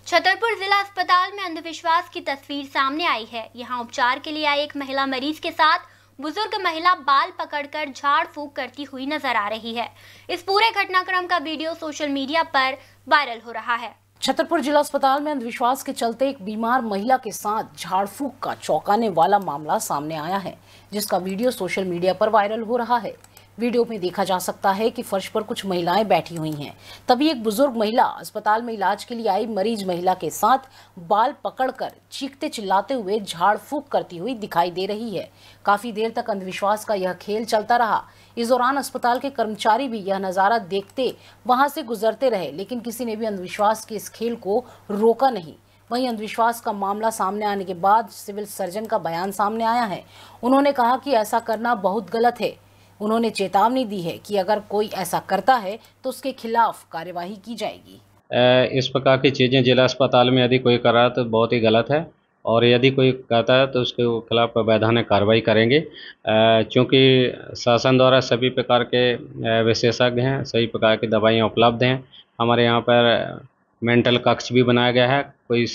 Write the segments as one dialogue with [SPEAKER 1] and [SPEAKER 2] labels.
[SPEAKER 1] छतरपुर जिला अस्पताल में अंधविश्वास की तस्वीर सामने आई है। यहां उपचार के लिए आई एक महिला मरीज के साथ बुजुर्ग महिला बाल पकड़कर झाड़ फूंक करती हुई नजर आ रही है। इस पूरे घटनाक्रम का वीडियो सोशल मीडिया पर वायरल हो रहा है।
[SPEAKER 2] छतरपुर जिला अस्पताल में अंधविश्वास के चलते एक बीमार महिला के साथ झाड़ फूंक का चौंकाने वाला मामला सामने आया है, जिसका वीडियो सोशल मीडिया पर वायरल हो रहा है। वीडियो में देखा जा सकता है कि फर्श पर कुछ महिलाएं बैठी हुई हैं। तभी एक बुजुर्ग महिला अस्पताल में इलाज के लिए आई मरीज महिला के साथ बाल पकड़कर चीखते चिल्लाते हुए झाड़ फूंक करती हुई दिखाई दे रही है। काफी देर तक अंधविश्वास का यह खेल चलता रहा। इस दौरान अस्पताल के कर्मचारी भी यह नजारा देखते वहां से गुजरते रहे, लेकिन किसी ने भी अंधविश्वास के इस खेल को रोका नहीं। वहीं अंधविश्वास का मामला सामने आने के बाद सिविल सर्जन का बयान सामने आया है। उन्होंने कहा कि ऐसा करना बहुत गलत है। उन्होंने चेतावनी दी है कि अगर कोई ऐसा करता है तो उसके खिलाफ कार्यवाही की जाएगी।
[SPEAKER 3] इस प्रकार की चीज़ें जिला अस्पताल में यदि कोई कर रहा है तो बहुत ही गलत है, और यदि कोई करता है तो उसके खिलाफ वैधानिक कार्रवाई करेंगे। क्योंकि शासन द्वारा सभी प्रकार के विशेषज्ञ हैं, सभी प्रकार की दवाइयाँ उपलब्ध हैं। हमारे यहाँ पर मेंटल कक्ष भी बनाया गया है। कोई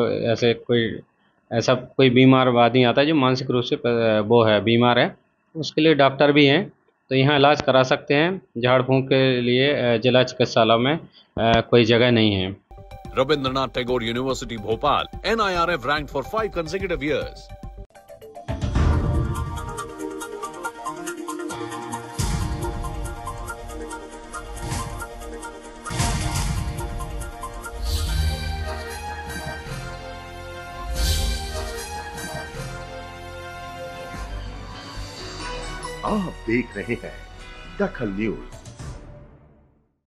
[SPEAKER 3] ऐसा कोई बीमार आदमी आता है जो मानसिक रूप से वो है बीमार है, उसके लिए डॉक्टर भी हैं, तो यहाँ इलाज करा सकते हैं। झाड़ फूंक के लिए जिला चिकित्सालय में कोई जगह नहीं है।
[SPEAKER 4] Rabindranath Tagore University, Bhopal, NIRF ranked for 5 consecutive years.
[SPEAKER 5] आप देख रहे हैं दखल न्यूज।